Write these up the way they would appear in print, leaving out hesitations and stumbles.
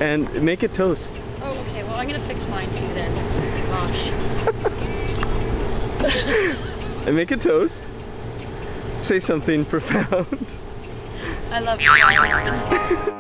And make it toast. Oh, okay. Well, I'm gonna fix mine too then. Gosh. And make it toast. Say something profound. I love you.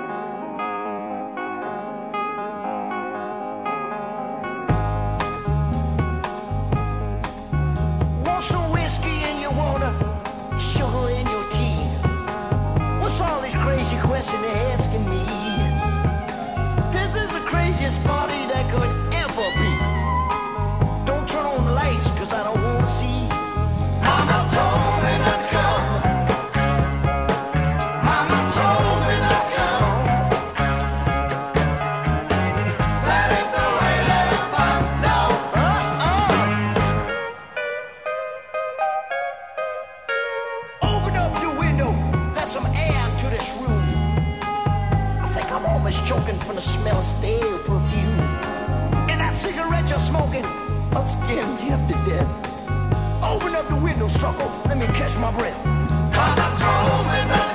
Sugar in your tea. What's all these crazy questions they're asking me? This is the craziest party that could ever be. Don't turn on the lights, cause I don't wanna see. Mama told me not to come. Mama told me not to come. That ain't the way to find out. Open up the window, let some air into this room. I think I'm almost choking from the smell of stale perfume. And that cigarette you're smoking, I'm scaring me up to death. Open up the window, sucker, let me catch my breath. Mama told me not